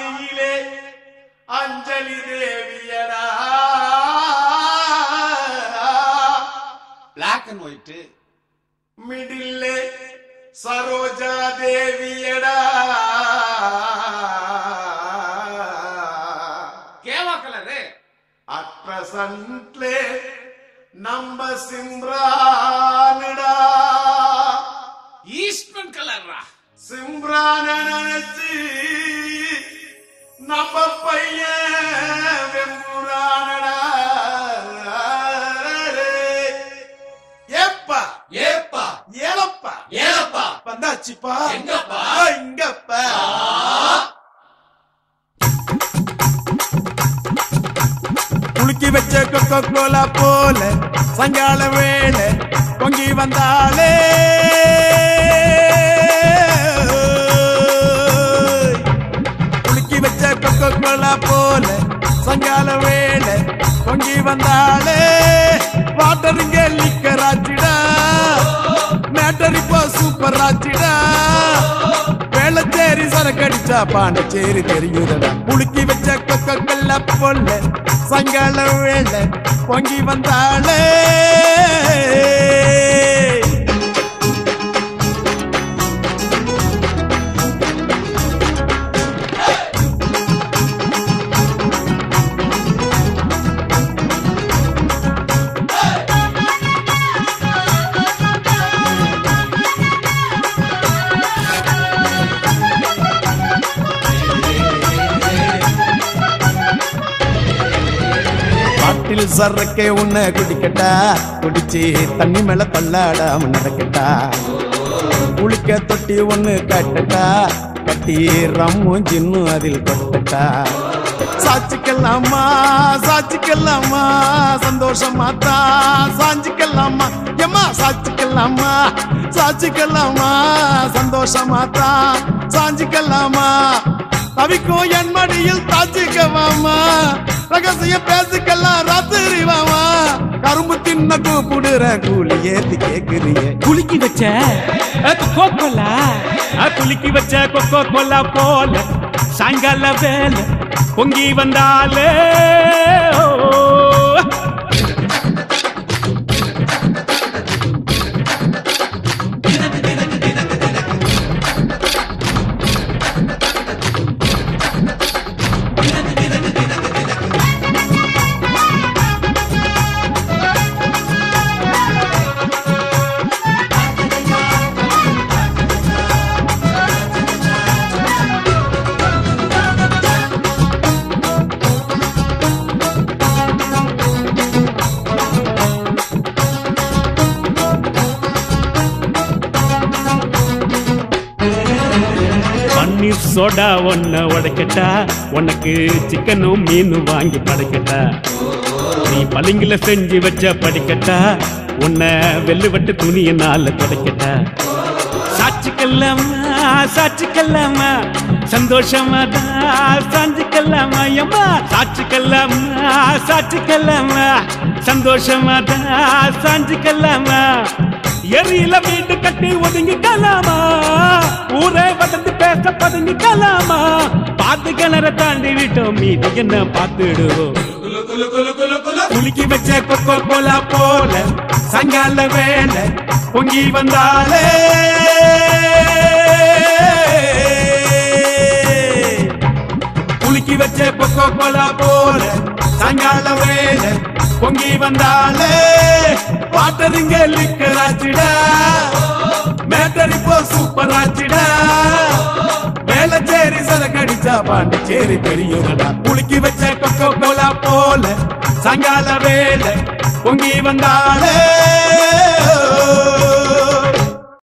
ஆதியிலே அஞ்சலி தேவியடா black and white மிடில்லே சரோஜா தேவியடா கேவா கலரு அட் பிரசன்ட்லே நம்ம சிம்ரானடா ஈஸ்ட்மன் கலர்ரா சிம்ரான நினைச்சு நம்ம பையன் வெம்புரானடா ஏப்பா ஏப்பா ஏலப்பா ஏலப்பா வந்தாச்சுப்பா எங்கப்பா இங்கப்பா குலுக்கி வச்ச கொக்கோ கோலா போல சங்கால வேளை பொங்கி வந்தாலே குலுக்கி வச்ச கொக்கோ கோலா போல சங்கால வேளை பொங்கி வந்தாலே வாட்டருங்க லிக்கர் ஆச்சிடா மேட்டர் இப்போ சூப்பர் ஆச்சிடா வேளச்சேரி சரக்கடிச்சா பாண்டச்சேரி தெரியுதடா குலுக்கி வச்ச கொக்கோ கோலா போல சங்கால வேளை பொங்கி வந்தாலே சரக்கே உன்னை குடிக்கட்டா குடிச்சு தண்ணி மேல தள்ளாடாம நடக்கட்டா குளிக்க தொட்டி ஒண்ணு கட்டட்டா கட்டி ரம்மும் ஜின்னும் அதில் கொட்டட்டா சாச்சிக்கலாமா சாச்சிக்கலாமா சந்தோஷமா தான் சாஞ்சிக்கலாமா எம்மா சாச்சிக்கலாமா சாச்சிக்கலாமா சந்தோஷமா தான் சாஞ்சிக்கலாமா தவிக்கும் என் மடியில் தாச்சிக்கவாமா ரகசிய பேசுக்கெல்லாம் ராத்திரி வாமா கரும்பு தின்ன கூப்பிடுற கூலி ஏத்தி கேக்குறிய குலுக்கி வச்ச கொக்கோ கோலா குலுக்கி வச்ச கொக்கோ கோலா போல சாயங்கால வேலை பொங்கி வந்தாலே பன்னீர் சோடா ஒன்ன உடைக்கட்டா உனக்கு சிக்கனும் மீனும் வாங்கி படைக்கட்டா நீ பளிங்குல செஞ்சு வச்ச படிக்கட்டா உன்னை வெள்ளுவட்டு துணியினால துடைக்கட்டா சாட்சிக்கல்லாமா சாட்சிக்கல்லாமா சந்தோஷமா தான் சாஞ்சிக்கல்லாமா எம்மா சாட்சிக்கல்லாமா சாட்சிக்கல்லாமா சந்தோஷமா தான் சாஞ்சிக்கல்லாமா எரியில வீடு கட்டி ஒதுங்கிக்கலாமா ஊரே வளர்ந்து பேச பதுங்கிக்கலாமா பாத்து கிணற தாண்டி விட்டோம் மீது என்ன பார்த்துடுவோம் குலுக்கி வச்ச கொக்கோ கோலா போல சங்கால வேலை பொங்கி வந்தாலே குலுக்கி வச்ச கொக்கோ கோலா போல சங்கால வேலை பொங்கி வந்தாலே வாட்டருங்க லிக்கர் ஆச்சிடா மேட்டர் இப்போ சூப்பர் ஆச்சிடா வேளச்சேரி சரக்கடிச்சா பாண்டிச்சேரி பெரியவடா குலுக்கி வச்ச கொக்கோ கோலா போல சங்கால வேலை பொங்கி வந்தாலே